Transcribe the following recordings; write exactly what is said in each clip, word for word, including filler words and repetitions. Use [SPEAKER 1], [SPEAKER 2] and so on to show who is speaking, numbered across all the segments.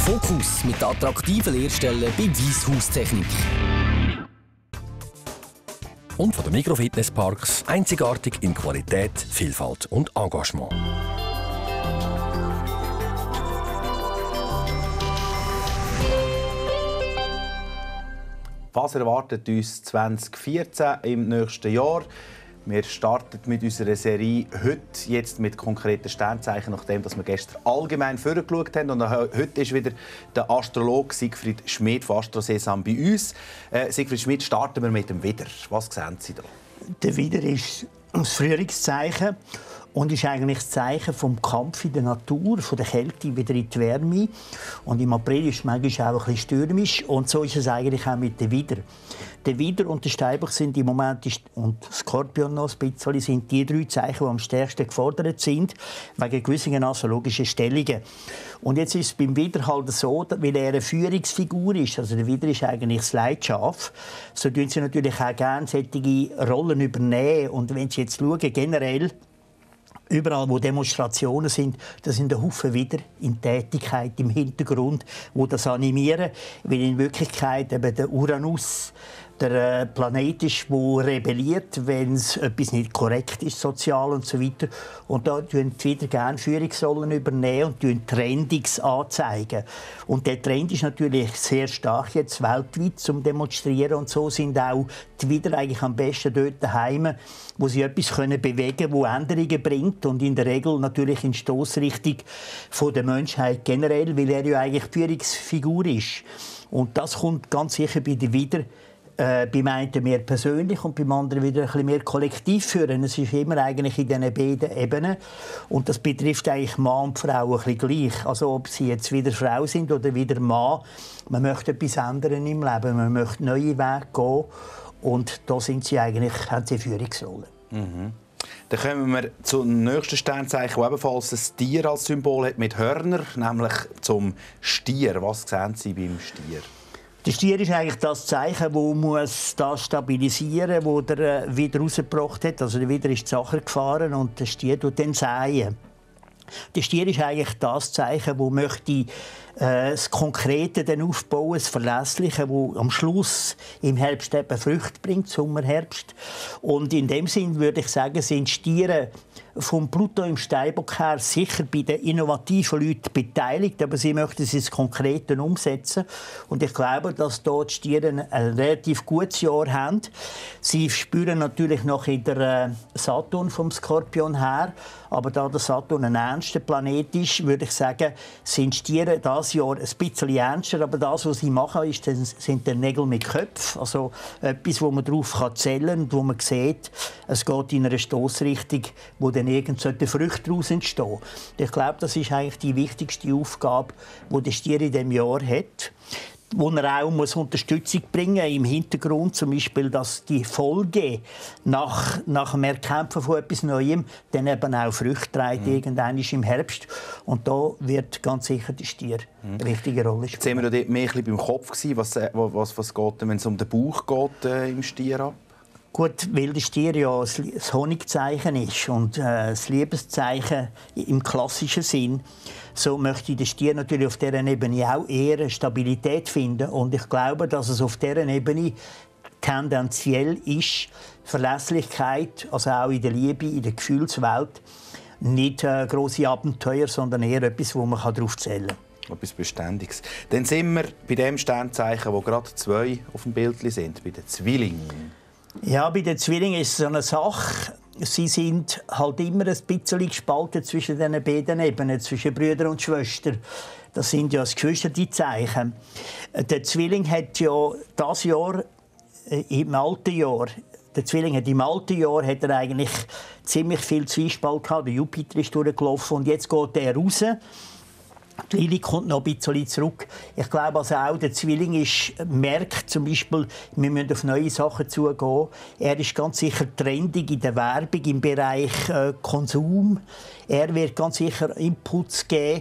[SPEAKER 1] Fokus mit attraktiven Lehrstellen bei Wyss Haustechnik.
[SPEAKER 2] Und von den Mikrofitnessparks einzigartig in Qualität, Vielfalt und Engagement.
[SPEAKER 3] Was erwartet uns zwanzig vierzehn im nächsten Jahr? Wir starten mit unserer Serie heute jetzt mit konkreten Sternzeichen, nachdem dass wir gestern allgemein vorgeschaut haben. Und heute ist wieder der Astrologe Siegfried Schmid von Astrosesam bei uns. Äh, Siegfried Schmid, starten wir mit dem Widder. Was sehen Sie da?
[SPEAKER 4] Der Widder ist das Frühlingszeichen und ist eigentlich das Zeichen vom Kampf in der Natur, von der Kälte wieder in die Wärme. Und im April ist es manchmal auch ein bisschen stürmisch. Und so ist es eigentlich auch mit dem Widder. Der Widder und der Steinbock sind im Moment, und Skorpion noch ein bisschen, sind die drei Zeichen, die am stärksten gefordert sind, wegen gewissen astrologischen Stellungen. Und jetzt ist es beim Widder halt so, weil er eine Führungsfigur ist, also der Widder ist eigentlich das Leitschaf, so tun sie natürlich auch gerne solche Rollen übernehmen. Und wenn Sie jetzt schauen, generell, überall, wo Demonstrationen sind, da sind ein Haufen wieder in Tätigkeit im Hintergrund, wo das animieren, weil in Wirklichkeit eben der Uranus der Planet ist, der rebelliert, wenn es etwas nicht korrekt ist, sozial und so weiter. Und da tun die wieder gerne Führungsrollen übernehmen und tun Trendings anzeigen. Und der Trend ist natürlich sehr stark jetzt weltweit zum Demonstrieren. Und so sind auch die wieder eigentlich am besten dort daheim, wo sie etwas können bewegen können, das Änderungen bringt. Und in der Regel natürlich in Stossrichtung von der Menschheit generell, weil er ja eigentlich die Führungsfigur ist. Und das kommt ganz sicher bei der wieder Äh, beim einen mehr persönlich und beim anderen wieder ein bisschen mehr kollektiv führen. Es ist immer eigentlich in diesen beiden Ebenen. Und das betrifft eigentlich Mann und Frau ein bisschen gleich. Also ob sie jetzt wieder Frau sind oder wieder Mann. Man möchte etwas ändern im Leben. Man möchte neue Wege gehen. Und da sind sie eigentlich, haben sie Führungsrollen.
[SPEAKER 3] Mhm. Dann kommen wir zum nächsten Sternzeichen, das ebenfalls ein Tier als Symbol hat, mit Hörner, nämlich zum Stier. Was sehen Sie beim Stier?
[SPEAKER 4] Der Stier ist eigentlich das Zeichen, das das stabilisieren muss, das er wieder rausgebracht hat. Also der Widder ist die Sache gefahren und der Stier tut dann säen. Der Stier ist eigentlich das Zeichen, das möchte äh, das Konkrete dann aufbauen, das Verlässliche, das am Schluss im Herbst eben Früchte bringt, Sommer, Herbst. Und in dem Sinn würde ich sagen, sind Stiere vom Pluto im Steinbock her sicher bei den innovativen Leuten beteiligt, aber sie möchten es ins Konkrete umsetzen. Und ich glaube, dass dort die Stiere ein, ein relativ gutes Jahr haben. Sie spüren natürlich noch in der äh, Saturn vom Skorpion her, aber da der Saturn ein ernster Planet ist, würde ich sagen, sind Stiere dieses Jahr ein bisschen ernster, aber das, was sie machen, ist, sind die Nägel mit Köpfen, also etwas, wo man darauf zählen kann und wo man sieht, es geht in eine Stossrichtung, wo dann irgendeine Früchte daraus entstehen. Ich glaube, das ist eigentlich die wichtigste Aufgabe, die der Stier in diesem Jahr hat. Wo er auch muss Unterstützung bringen muss, im Hintergrund zum Beispiel, dass die Folge nach, nach dem Erkämpfen von etwas Neuem dann eben auch Früchte trägt, mhm. irgendwann im Herbst. Und da wird ganz sicher der Stier mhm. eine wichtige Rolle spielen.
[SPEAKER 3] Jetzt sind wir dort mehr beim Kopf gewesen. Was, was, was geht, wenn es um den Bauch geht äh, im Stier ab?
[SPEAKER 4] Gut, weil der Stier ja das Honigzeichen ist und äh, das Liebeszeichen im klassischen Sinn, so möchte der Stier natürlich auf dieser Ebene auch eher Stabilität finden. Und ich glaube, dass es auf dieser Ebene tendenziell ist, Verlässlichkeit, also auch in der Liebe, in der Gefühlswelt, nicht äh, grosse Abenteuer, sondern eher etwas, wo man darauf zählen kann.
[SPEAKER 3] Etwas Beständiges. Dann sind wir bei dem Sternzeichen, wo gerade zwei auf dem Bild sind, bei den Zwillingen.
[SPEAKER 4] Ja, bei den Zwillingen ist es so eine Sache. Sie sind halt immer ein bisschen gespalten zwischen diesen beiden Ebenen, zwischen Brüder und Schwester. Das sind ja das Geschwister-Zeichen. Der Zwilling hat ja dieses Jahr, im alten Jahr, der Zwilling hat im alten Jahr hat er eigentlich ziemlich viel Zwiespalt gehabt. Der Jupiter ist durchgelaufen und jetzt geht er raus. Die Lilith kommt noch ein bisschen zurück. Ich glaube also auch, der Zwilling ist, merkt zum Beispiel, wir müssen auf neue Sachen zugehen. Er ist ganz sicher trendig in der Werbung, im Bereich äh, Konsum. Er wird ganz sicher Inputs geben,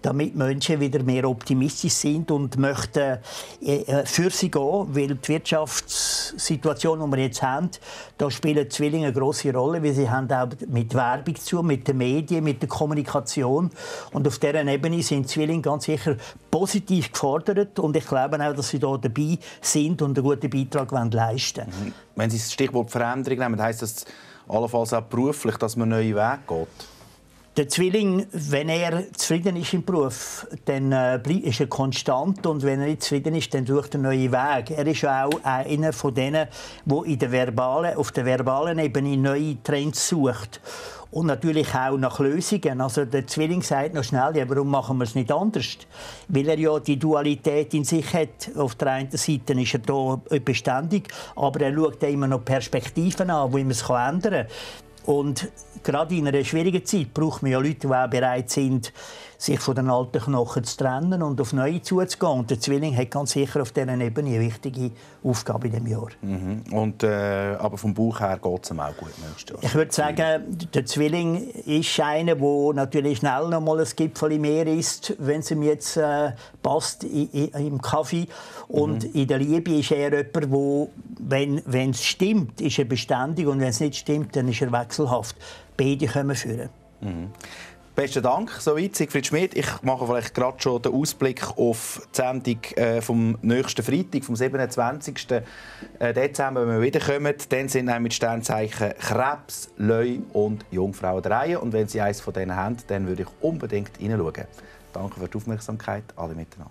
[SPEAKER 4] damit Menschen wieder mehr optimistisch sind und möchten äh, für sie gehen, weil die Wirtschaftssituation, die wir jetzt haben, da spielen Zwillinge eine grosse Rolle, weil sie haben auch mit Werbung zu, mit den Medien, mit der Kommunikation, und auf dieser Ebene sind Zwillinge ganz sicher positiv gefordert, und ich glaube auch, dass sie da dabei sind und einen guten Beitrag leisten wollen.
[SPEAKER 3] Wenn Sie das Stichwort Veränderung nehmen, heisst das allenfalls auch beruflich, dass man einen neuen Weg geht?
[SPEAKER 4] Der Zwilling, wenn er zufrieden ist im Beruf, dann äh, ist er konstant, und wenn er nicht zufrieden ist, dann sucht er einen neuen Weg. Er ist auch einer von denen, der in der verbalen, auf der verbalen Ebene neue Trends sucht. Und natürlich auch nach Lösungen. Also der Zwilling sagt noch schnell, ja, warum machen wir es nicht anders? Weil er ja die Dualität in sich hat. Auf der einen Seite ist er da beständig, aber er schaut immer noch Perspektiven an, wo man es ändern kann. Und gerade in einer schwierigen Zeit braucht man ja Leute, die auch bereit sind, sich von den alten Knochen zu trennen und auf neue zuzugehen. Und der Zwilling hat ganz sicher auf dieser Ebene eine wichtige Aufgabe in diesem Jahr.
[SPEAKER 3] Mhm. Und, äh, aber vom Bauch her geht es ihm auch gut nächstes Jahr?
[SPEAKER 4] Ich würde sagen, der Zwilling ist einer, der natürlich schnell noch mal ein Gipfel mehr isst, wenn es ihm jetzt äh, passt, i, i, im Kaffee. Und mhm. in der Liebe ist er jemand, der, wenn es stimmt, ist er beständig, und wenn es nicht stimmt, dann ist er wechselhaft. Beide können führen.
[SPEAKER 3] Mhm. Besten Dank, soweit Siegfried Schmid. Ich mache vielleicht gerade schon den Ausblick auf die Sendung äh, vom nächsten Freitag, vom siebenundzwanzigsten Dezember, wenn wir wiederkommen. Dann sind nämlich Sternzeichen Krebs, Löwe und Jungfrau der Reihe. Und wenn Sie eines von denen haben, dann würde ich unbedingt reinschauen. Danke für die Aufmerksamkeit, alle miteinander.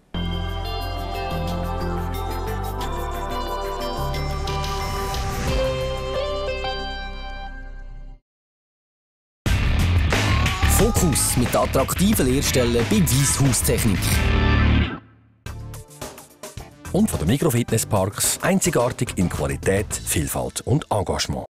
[SPEAKER 1] Fokus mit attraktiven Lehrstellen bei Wyss Haustechnik.
[SPEAKER 2] Und von den Mikrofitnessparks, einzigartig in Qualität, Vielfalt und Engagement.